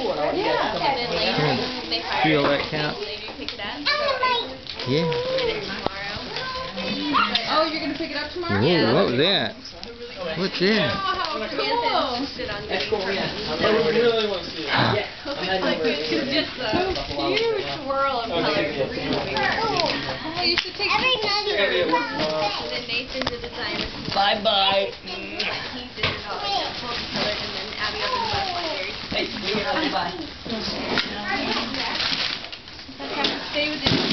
Yeah. And then later, they fire Feel it. that count? Later you pick it up. Yeah. Tomorrow. Oh, you're going to pick it up tomorrow? Whoa, what was that? What's that? Oh, how cool. That's cool, yeah. I really want to see it. Yeah. It's like it's just a huge swirl of colors. Oh, you should take a picture. And then Nathan's a designer. Bye-bye. He did it all like that full color, and then Abby up in the butterfly. Hey, bye. Stay with it.